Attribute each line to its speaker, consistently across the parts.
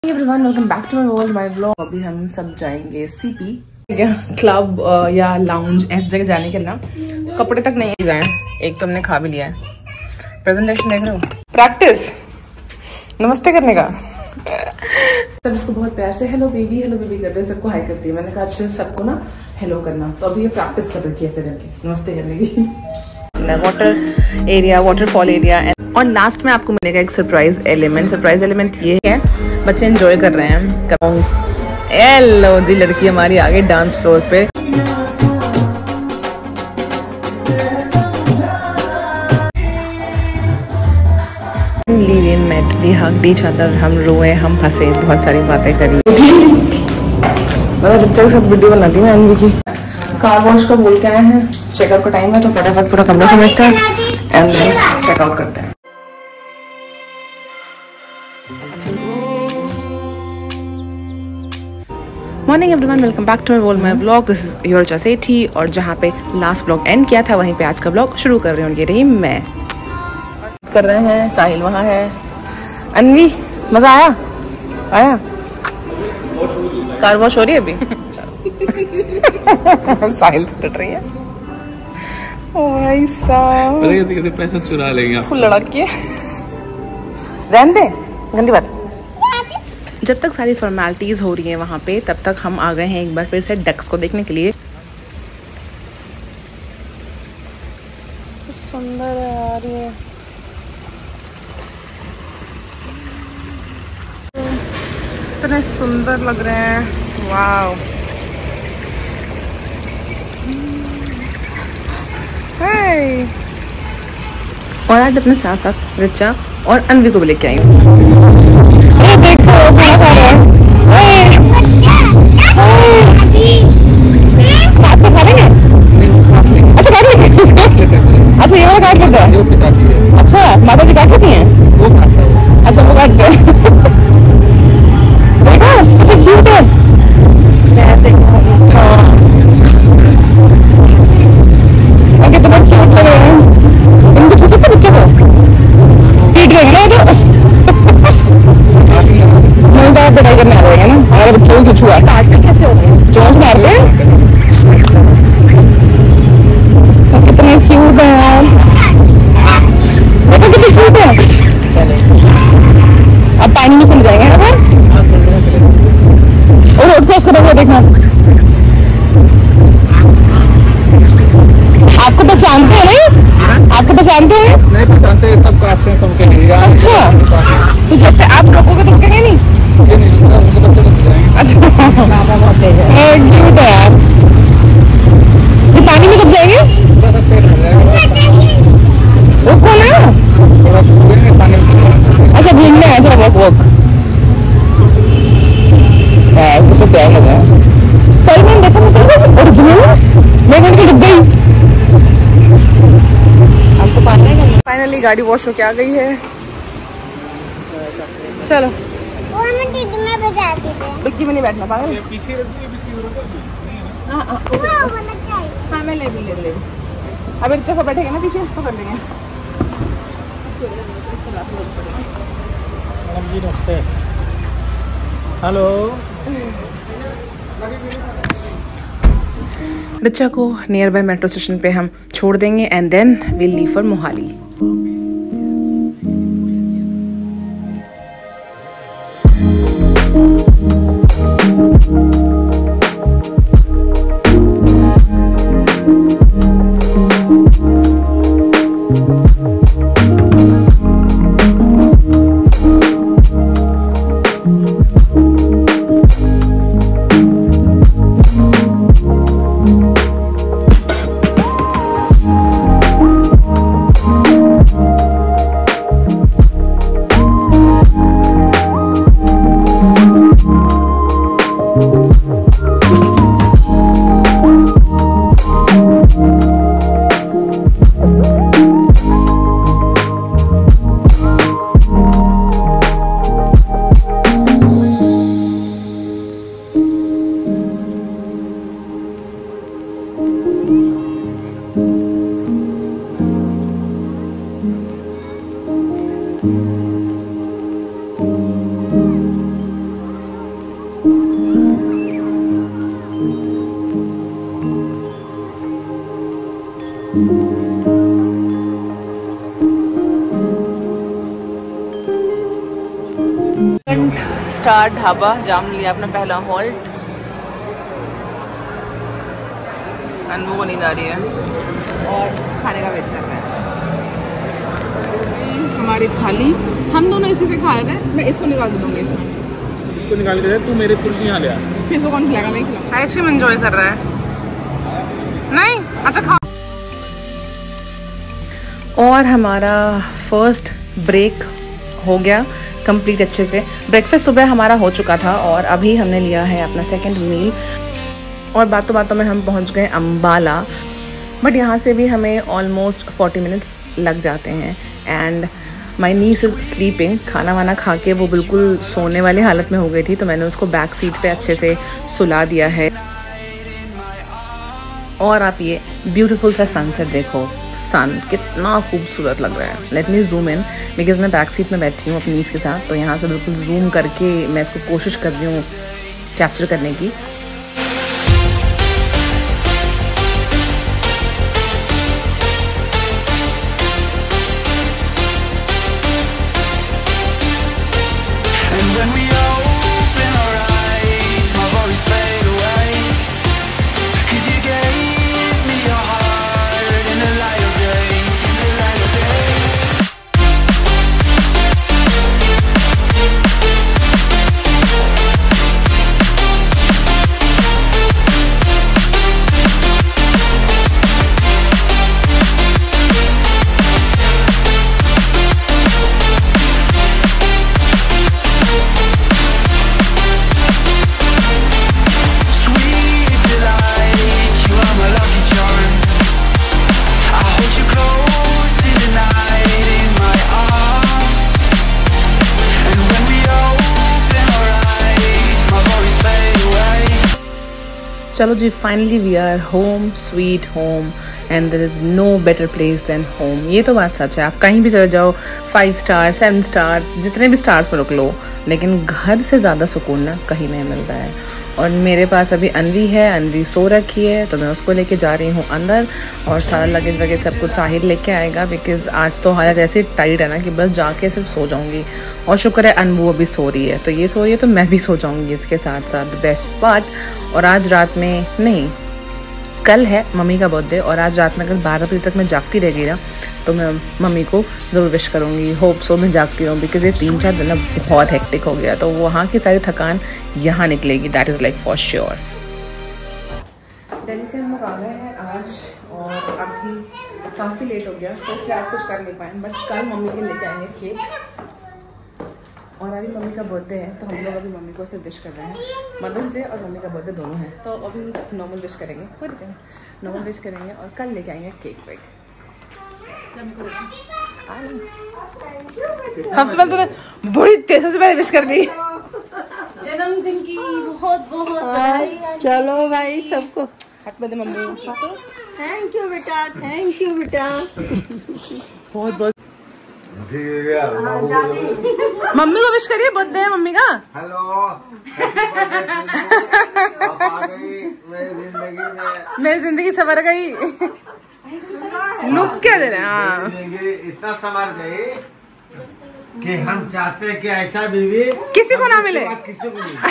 Speaker 1: Everyone, welcome back to my world my vlog. अभी हम सब जाएंगे सीपी क्लब या लाउंज, ऐसी जगह जाने के ना कपड़े तक नहीं गए। एक तो हमने खा भी लिया है। प्रेजेंटेशन देख रहे हो, प्रैक्टिस नमस्ते करने का। सब इसको बहुत प्यार से हेलो बेबी करते हैं, सबको हाई करती है। मैंने कहा अच्छे सबको ना हेलो करना, तो अभी ये प्रैक्टिस कर रही थी ऐसे करके नमस्ते करने की। वाटर एरिया, वाटरफॉल एरिया, और लास्ट में आपको मिलेगा एक सरप्राइज एलिमेंट ये है, बच्चे एंजॉय कर रहे हैं। हेलो जी, लड़की हमारी आ गई डांस फ्लोर पे। We met, we hugged each other, हम रोए, हम हंसे, बहुत सारी बातें करी। बच्चा सब वीडियो बनाती है अनवी की। कार वॉश का बोल के आए हैं, चेकआउट का टाइम है तो फटाफट पूरा कमरा समेटते हैं एंड देन चेकआउट करते हैं। Morning everyone, welcome back to my world my blog. This is your Jsethi, और जहाँ पे लास्ट ब्लॉग एंड किया था वहीं पे आज का ब्लॉग शुरू कर रही हूँ। ये रही मैं कर रहे हैं, साहिल वहाँ है। अनवी मजा आया कार वॉश हो रही है अभी। साहिल से डट रही है।
Speaker 2: पैसा चुरा लेंगे,
Speaker 1: फुल लड़की है। रहने दे, गंदी बात। जब तक सारी फॉर्मेलिटीज हो रही हैं वहाँ पे, तब तक हम आ गए हैं एक बार फिर से डक्स को देखने के लिए। सुंदर है यार ये, इतने सुंदर लग रहे हैं। वाव, हाय। और आज अपने साथ साथ रिचा और अनवी को भी लेके आई हूँ। देखो खाना खा रहे हैं। खा लेंगे? अच्छा काट लेंगे। अच्छा ये वाला काट लेता है। अच्छा माता जी काट लेती हैं? अच्छा वो काटते हैं। देखो कितना क्यूट है। कितना क्यूट लग रहे हैं। इनको छू सकते बच्चे को? पीट गए ना तो पढ़ाई करने आ जाएंगे ना हमारे बच्चों की। छुआ काटने कैसे हो गए? चोंच मारते हैं। कितने क्यूट है यार, देखो कितने क्यूट है। चले अब पानी में चले जाएंगे ना और रोड क्रॉस करोगे देखना। आपको पहचानते हैं नहीं? आपको पहचानते हैं? नहीं पहचानते, सब काटते हैं सबके लिए। अच्छा तो जैसे आप रोकोगे तो रुकेंगे नहीं? अच्छा बहुत तेज है, क्यूट है यार। ये पानी में कब जाएंगे? रुको ना। अच्छा घूमने आया था वॉक। ऐसे तो क्या लगा कल मैंने देखा, मतलब ओरिजिनल मैं कहीं डूब गई। आपको पानी है? फाइनली गाड़ी वॉश होके आ गई है। चलो डिक्की में नहीं बैठना पागल। हाँ मैं ले भी। अभी रिचा को बैठेगा ना पीछे तो कर देंगे।
Speaker 2: हेलो।
Speaker 1: रिचा को नियर बाय मेट्रो स्टेशन पे हम छोड़ देंगे and then will leave for Mohali. Star dhaba, जाम लिया अपना पहला हॉल्ट। अनबू को नींद आ रही है और खाने का वेट कर रहे हैं। हमारी थाली हम दोनों इसी से खा रहे थे। मैं इसको निकाल दूंगी, इसमें
Speaker 2: इसको निकाल के दे, तू मेरे कुर्सी यहाँ ले आ।
Speaker 1: फिर इसको कौन खिलाएगा? मैं खिलाऊंगा। आइसक्रीम एंजॉय कर रहा है। नहीं अच्छा खा। और हमारा फर्स्ट ब्रेक हो गया कंप्लीट अच्छे से। ब्रेकफास्ट सुबह हमारा हो चुका था और अभी हमने लिया है अपना सेकंड मील। और बातों बातों में हम पहुंच गए अम्बाला, बट यहाँ से भी हमें ऑलमोस्ट 40 मिनट्स लग जाते हैं। And my niece is sleeping. खाना वाना खा के वो बिल्कुल सोने वाली हालत में हो गई थी, तो मैंने उसको बैक सीट पे अच्छे से सुला दिया है। और आप ये ब्यूटीफुल सा सनसेट देखो, सन कितना खूबसूरत लग रहा है। Let me zoom in because मैं बैक सीट में बैठी हूँ अपनी नीस के साथ, तो यहाँ से बिल्कुल जूम करके मैं इसको कोशिश कर रही हूँ कैप्चर करने की। चलो जी, finally we are home, sweet home, and there is no better place than home. ये तो बात सच है। आप कहीं भी चले जाओ, 5 स्टार 7 स्टार जितने भी स्टार्स पर रुक लो, लेकिन घर से ज़्यादा सुकून ना कहीं नहीं मिलता है। और मेरे पास अभी अनवी है, अनवी सो रखी है, तो मैं उसको लेके जा रही हूँ अंदर। और सारा लगेज वगैरह सब कुछ साहिर लेके आएगा, बिकॉज़ आज तो हालत ऐसे टाइट है ना कि बस जाके सिर्फ सो जाऊँगी। और शुक्र है अनबू अभी सो रही है, तो ये सो रही है तो मैं भी सो जाऊँगी इसके साथ साथ। Best part. और आज रात में नहीं, कल है मम्मी का बर्थडे, और आज रात में अगर 12 बजे तक मैं जागती रह गई ना, तो मैं मम्मी को ज़रूर विश करूँगी। होप सो मैं जागती रहूँ, बिकॉज़ ये 3-4 दिन ना बहुत हेक्टिक हो गया, तो वहाँ की सारी थकान यहाँ निकलेगी, that is like for sure. Delhi से हम लोग आ गए हैं आज, और अभी काफ़ी लेट हो गया, तो इसलिए आज कुछ कर नहीं पाए, बट कल मम्मी के लेके आएंगे केक। और अभी मम्मी का बर्थडे है, तो हम लोग अभी मम्मी को सिर्फ विश कर रहे हैं। मदर्स डे और मम्मी का बर्थडे दोनों है, तो अभी नॉर्मल विश करेंगे, कोई दिक्कत नहीं, नॉर्मल विश करेंगे और कल लेके आएंगे केक वेक। सबसे पहले तूने बड़ी तेज से पहले विश कर दी।
Speaker 3: जन्मदिन की बहुत बहुत बधाई। चलो भाई सबको
Speaker 1: happy birthday mummy.
Speaker 3: Thank you बेटा, थैंक यू बेटा।
Speaker 1: बहुत बहुत मम्मी को विश करिए, बर्थडे है मम्मी का।
Speaker 4: हेलो,
Speaker 1: मेरी जिंदगी संवर गई। लुक क्या दे रहे हैं?
Speaker 4: इतना संवर गई कि हम चाहते हैं कि ऐसा बीवी
Speaker 1: किसी को ना मिले।
Speaker 4: किसी को नहीं।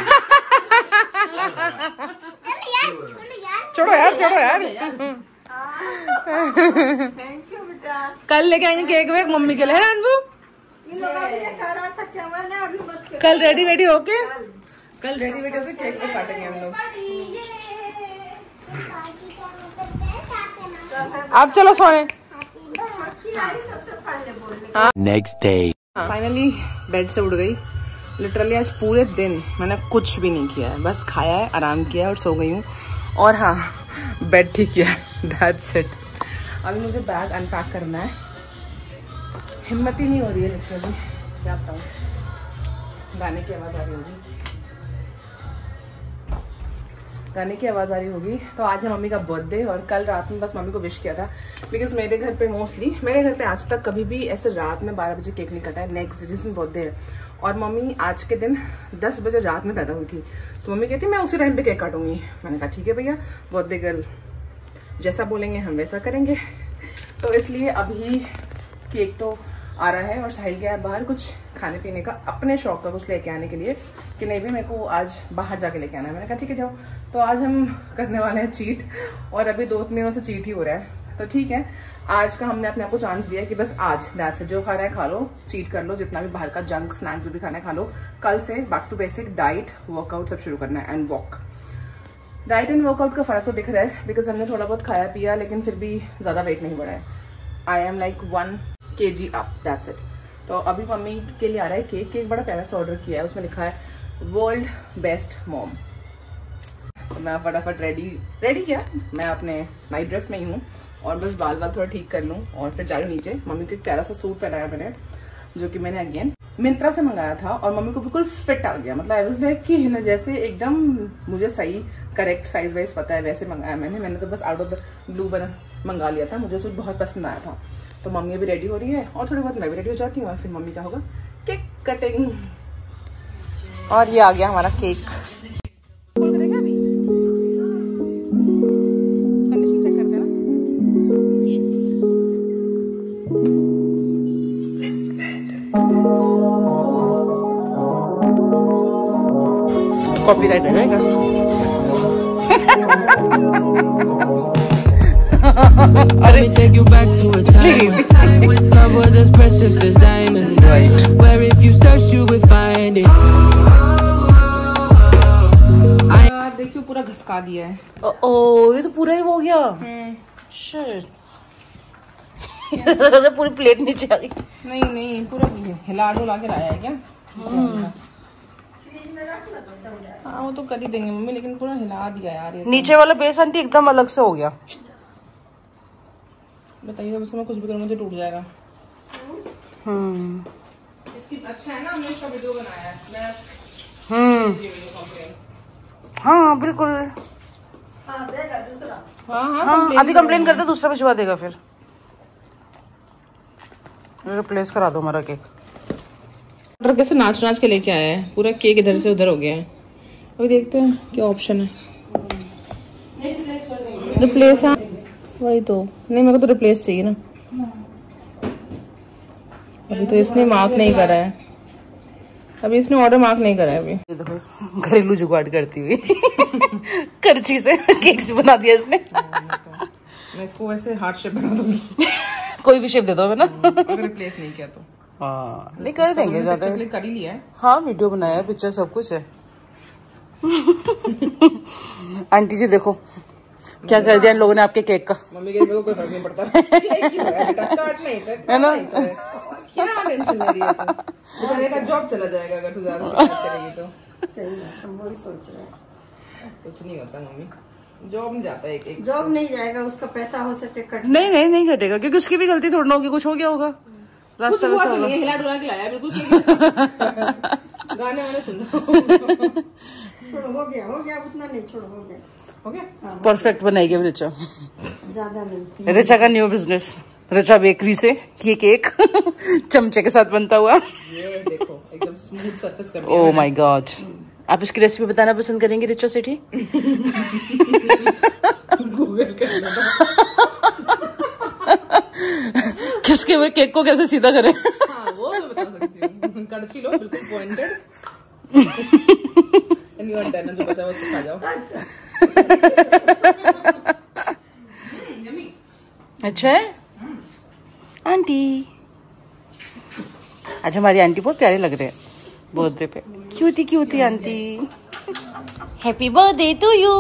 Speaker 1: छोड़ो यार, छोड़ो यार।
Speaker 3: थैंक यू बेटा।
Speaker 1: कल लेके आएंगे केक वेक मम्मी के लिए, है अनबू?
Speaker 3: इन लोगों ने कह रहा था क्या मैंने अभी मत कर।
Speaker 1: कल रेडी वेडी होके केक वेक काटेंगे हम लोग। अब चलो सोने।
Speaker 4: नेक्स्ट डे
Speaker 1: फाइनली बेड से उठ गई। लिटरली आज पूरे दिन मैंने कुछ भी नहीं किया है, बस खाया है, आराम किया है और सो गई हूँ। और हाँ, बेड ठीक किया, दैट्स इट। अभी मुझे बैग अनपैक करना है, हिम्मत ही नहीं हो रही है लिटरली। क्या बताऊँ, गाने की आवाज़ आ रही होगी, गाने की आवाज़ आ रही होगी। तो आज है मम्मी का बर्थडे, और कल रात में बस मम्मी को विश किया था, बिकॉज मेरे घर पे मोस्टली, मेरे घर पे आज तक कभी भी ऐसे रात में 12 बजे केक नहीं कटा है, नेक्स्ट जिस दिन बर्थडे है। और मम्मी आज के दिन 10 बजे रात में पैदा हुई थी, तो मम्मी कहती मैं उसी टाइम पे केक काटूंगी। मैंने कहा ठीक है भैया, बर्थडे गर्ल जैसा बोलेंगे हम वैसा करेंगे। तो इसलिए अभी केक तो आ रहा है, और साहिल गया बाहर कुछ खाने पीने का, अपने शौक का कुछ लेके आने के लिए कि नहीं भी मेरे को आज बाहर जाके लेके आना है। मैंने कहा ठीक है जाओ। तो आज हम करने वाले हैं चीट, और अभी 2-3 दिनों से चीट ही हो रहा है। तो ठीक है, आज का हमने अपने आप को चांस दिया कि बस आज दैट्स इट, जो खा रहा है खा लो, चीट कर लो, जितना भी बाहर का जंक स्नैक जो भी खाना है खा लो। कल से back to basic diet workout सब शुरू करना है and walk. Diet and workout का फर्क तो दिख रहा है बिकॉज हमने थोड़ा बहुत खाया पिया लेकिन फिर भी ज़्यादा वेट नहीं बढ़ा है। I am like 1 kg up, that's it. तो अभी मम्मी के लिए आ रहा है केक। केक बड़ा प्यारा सा ऑर्डर किया है, उसमें लिखा है वर्ल्ड बेस्ट मॉम। तो मैं फटाफट रेडी किया, मैं अपने नाइट ड्रेस में ही हूँ और बस बाल थोड़ा ठीक कर लूँ और फिर जा नीचे। मम्मी को एक प्यारा सा सूट पहनाया मैंने, जो कि मैंने अगेन मिंत्रा से मंगाया था और मम्मी को बिल्कुल फिट आ गया। मतलब आई वाज लाइक कि जैसे एकदम मुझे सही करेक्ट साइज वाइज पता है वैसे मंगाया मैंने तो बस आउट ऑफ द ब्लू मंगा लिया था, मुझे सूट बहुत पसंद आया था। तो मम्मी अभी रेडी हो रही है और थोड़ी बहुत मैं भी रेडी हो जाती हूँ और फिर मम्मी का होगा केक कटिंग। और ये आ गया हमारा केक। देखा अभी कंडीशन चेक करते हैं ना। कॉपीराइट रहेगा।
Speaker 5: Let me take you back to a time when love was as precious as diamonds, where if you search you would find it.
Speaker 1: देखियो पूरा घसका दिया है।
Speaker 3: ओ ये तो पूरा ही हो गया। शिट। पूरी प्लेट नीचे आ गई।
Speaker 1: नहीं पूरा हिला डुला के लाया है क्या? हाँ वो तो कर ही देंगे मम्मी, लेकिन पूरा हिला दिया यार ये।
Speaker 3: नीचे वाला बेस आंटी एकदम अलग से हो गया।
Speaker 1: बताइए अब इसको मैं कुछ भी करूँ मुझे टूट जाएगा। इसकी अच्छा है ना, हमने इसका वीडियो बनाया है।
Speaker 3: हाँ बिल्कुल।
Speaker 1: हाँ
Speaker 3: अभी कंप्लेन करते दूसरा भिजवा देगा, फिर रिप्लेस करा दो हमारा केक।
Speaker 1: ऑर्डर कैसे नाच के लेके आया है, पूरा केक इधर से उधर हो गया है। अभी देखते हैं क्या ऑप्शन है। रिप्लेस, हाँ वही तो। नहीं मेरे को तो रिप्लेस चाहिए ना। अभी तो इसने मार्क नहीं करा है, अभी इसने ऑर्डर मार्क नहीं करा है अभी।
Speaker 3: देखो घरेलू जुगाड़ करती हुई करची से केक्स बना दिया इसने।
Speaker 1: मैं इसको वैसे हार्ट शेप बना दूंगी।
Speaker 3: कोई भी शेप दे दो है ना।
Speaker 1: अगर रिप्लेस नहीं किया तो
Speaker 3: हाँ नहीं कर देंगे, ज्यादा
Speaker 1: कर ही लिया है।
Speaker 3: हाँ वीडियो बनाया है, पिक्चर सब कुछ है। आंटी जी देखो क्या कर दिया इन लोगों ने आपके केक का।
Speaker 1: मम्मी के मेरे को कोई फर्क नहीं पड़ता है ना। क्या टेंशन ले रही है तू? बेचारे का जॉब चला जाएगा अगर तू ज्यादा शिकायत करेगी तो।
Speaker 6: सही है, हम वही सोच रहे हैं।
Speaker 1: कुछ नहीं होता मम्मी, जॉब नहीं जाता एक
Speaker 6: जॉब नहीं जाएगा, उसका पैसा हो सके कट।
Speaker 3: नहीं घटेगा, क्योंकि उसकी भी गलती थोड़ी ना होगी, कुछ हो गया होगा रास्ते में।
Speaker 1: हिला डुला के लाया बिल्कुल। गाने वाने सुन लो।
Speaker 6: छोड़ो हो गया उतना नहीं, छोड़ो हो गया।
Speaker 3: परफेक्ट बनाएगी रिचा,
Speaker 6: ज्यादा नहीं।
Speaker 3: रिचा का न्यू बिजनेस, रिचा बेकरी से ये केक चमचे के साथ बनता हुआ।
Speaker 1: ये देखो एकदम स्मूथ सरफेस कर दिया।
Speaker 3: Oh my god. आप इसकी रेसिपी बताना पसंद करेंगे रिचा सेठी?
Speaker 1: गूगल कर लो।
Speaker 3: किसके हुए केक को कैसे सीधा करें?
Speaker 1: हाँ वो मैं बता सकती हूँ। कड़छी लो बिल्कुल pointed, and you are done. जो बचा हुआ उसको खा जाओ।
Speaker 3: अच्छा है आंटी। आज हमारी आंटी बहुत प्यारे लग रहे हैं बर्थडे पे। Cutie aunty. Happy birthday to you.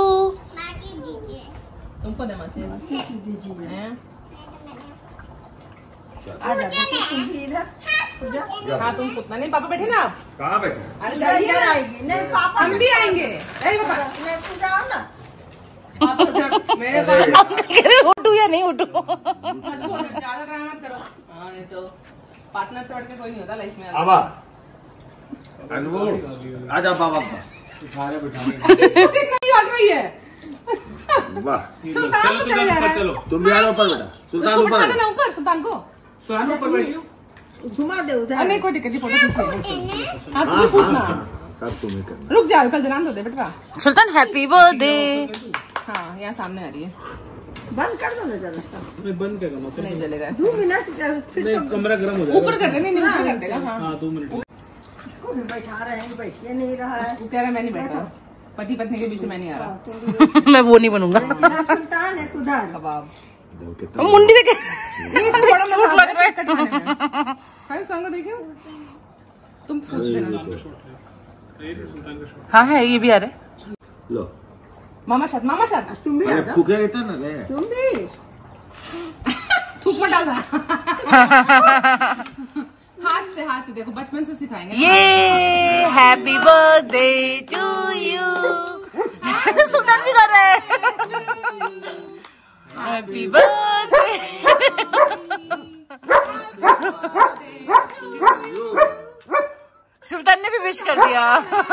Speaker 1: तुमको दे माचिस दीजिए। हाँ तुम पुतना नहीं, पापा बैठे ना आप।
Speaker 4: कहाँ बैठे?
Speaker 1: अरे जाइए,
Speaker 6: आएगी नहीं पापा,
Speaker 1: हम भी आएंगे। अरे पापा
Speaker 6: पूजा आओ ना।
Speaker 1: मेरे
Speaker 3: उठू या नहीं उठू?
Speaker 1: ज्यादा ड्रामा मत करो। हाँ नहीं तो पार्टनर से बढ़ के कोई नहीं होता लाइफ में।
Speaker 4: आवा अनमोल आजा बाबा उठाने
Speaker 1: नहीं हट रही है।
Speaker 4: वाह
Speaker 1: सुल्तान को चढ़ जा रहा है।
Speaker 2: चलो
Speaker 4: तुम भी आ ऊपर बेटा। सुल्तान ऊपर
Speaker 1: ना ऊपर, सुल्तान को
Speaker 2: सुल्तान ऊपर बैठियो।
Speaker 6: घुमा दे उधर।
Speaker 1: नहीं कोई दिक्कत नहीं, फोटो खींच ले। हाँ तुम भी पूछना,
Speaker 4: सब तुम्हें करना।
Speaker 1: रुक जाओ पहले जनान तो दे बेटा।
Speaker 3: Sultan happy birthday.
Speaker 1: हाँ यहाँ सामने आ रही है।
Speaker 6: बंद कर दो ना जरा सा।
Speaker 2: मैं बंद क्या करना?
Speaker 1: नहीं जलेगा।
Speaker 6: 2 मिनट
Speaker 2: नहीं कमरा गर्म हो जाएगा।
Speaker 1: ऊपर कर देना, नहीं ऊपर कर देगा। हाँ
Speaker 2: हाँ 2 मिनट।
Speaker 6: उसको भी बैठा रहे हैं, बैठिए नहीं रहा है।
Speaker 1: वो कह रहा है मैं नहीं बैठ रहा, पति पत्नी के बीच में मैं नहीं आ रहा।
Speaker 3: मैं वो नहीं बनूंगा।
Speaker 6: किधर सुल्तान है कुधर।
Speaker 1: कबाब
Speaker 3: मुंडी देखे
Speaker 1: ये तो बड़ा मजा लग रहा है कटवाने में। खाली सांगा देखियो तुम पूछ देना।
Speaker 3: हाँ है, ये भी आ रहा है।
Speaker 4: लो
Speaker 1: मामा साथ
Speaker 6: तुम भी आ
Speaker 4: अरे
Speaker 6: जाओ,
Speaker 4: फूके तो ना रे।
Speaker 6: तुम भी।
Speaker 1: थूक मत डालना। हाथ से देखो, बचपन से सिखाएंगे।
Speaker 3: ये happy birthday to you. Sultan भी कर रहा है। Happy birthday. सुल्तान ने भी विश कर दिया।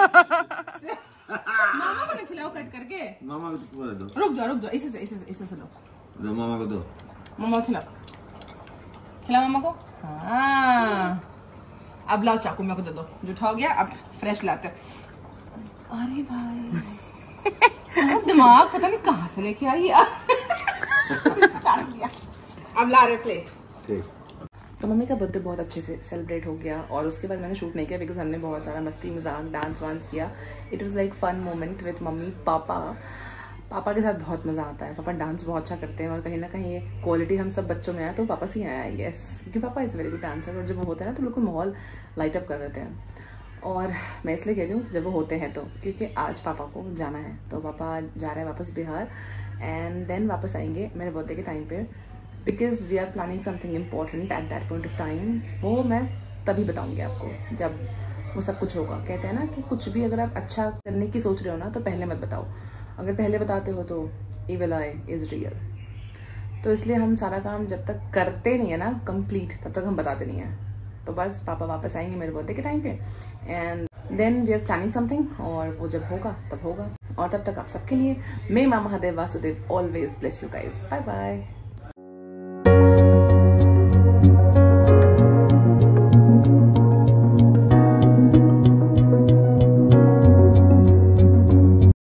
Speaker 1: मामा को ना खिलाओ कट करके।
Speaker 4: मामा को दो।
Speaker 1: रुक जाओ इसे से लो।
Speaker 4: दो मामा को दो।
Speaker 1: मामा को खिला मामा को। हाँ अब लाओ चाकू मेरे को दे दो, जूठा हो गया। अब फ्रेश लाते। अरे भाई दिमाग पता नहीं कहाँ से लेके आई यार। चाट लिया। अब ला रहे प्लेट।
Speaker 4: ठीक।
Speaker 1: तो मम्मी का बर्थडे बहुत अच्छे से सेलिब्रेट हो गया और उसके बाद मैंने शूट नहीं किया बिकॉज हमने बहुत सारा मस्ती मजाक डांस वांस किया। It was like fun moment with mummy papa के साथ बहुत मज़ा आता है। पापा डांस बहुत अच्छा करते हैं और कहीं ना कहीं ये क्वालिटी हम सब बच्चों में आया तो पापा से ही आया आई गेस, क्योंकि पापा इज़ वेरी गुड डांसर और जब वो होते हैं ना तो बिल्कुल माहौल लाइट अप कर देते हैं। और मैं इसलिए कह रही हूँ जब वो होते हैं तो, क्योंकि आज पापा को जाना है तो पापा जा रहे हैं वापस बिहार एंड देन वापस आएंगे मेरे बर्थडे के टाइम पे because we are planning something important at that point of time. वो मैं तभी बताऊँगी आपको जब वो सब कुछ होगा। कहते हैं ना कि कुछ भी अगर आप अच्छा करने की सोच रहे हो ना तो पहले मत बताओ, अगर पहले बताते हो तो इविल आई इज रियल। तो इसलिए हम सारा काम जब तक करते नहीं है ना कंप्लीट तब तक हम बताते नहीं है। तो बस पापा वापस आएंगे मेरे बर्थडे के टाइम पे and then we are planning something और वो जब होगा तब होगा। और तब तक आप सबके लिए मे माँ Mahadev Vasudev always bless you guys. Bye bye.